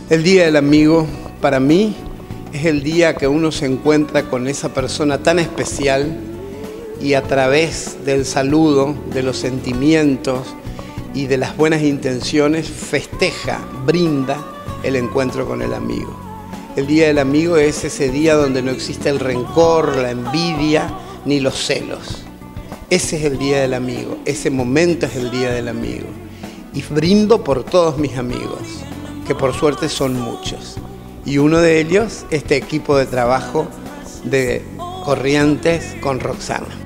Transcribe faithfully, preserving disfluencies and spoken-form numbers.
El Día del Amigo, para mí, es el día que uno se encuentra con esa persona tan especial y a través del saludo, de los sentimientos y de las buenas intenciones festeja, brinda el encuentro con el amigo. El Día del Amigo es ese día donde no existe el rencor, la envidia ni los celos. Ese es el Día del Amigo, ese momento es el Día del Amigo. Y brindo por todos mis amigos, que por suerte son muchos. Y uno de ellos, este equipo de trabajo de Corrientes con Roxana.